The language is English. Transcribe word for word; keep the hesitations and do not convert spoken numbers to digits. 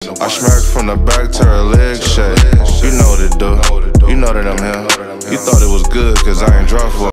I smacked from the back to her leg shake. You know what it do. You know that I'm here. You thought it was good cause I ain't drunk for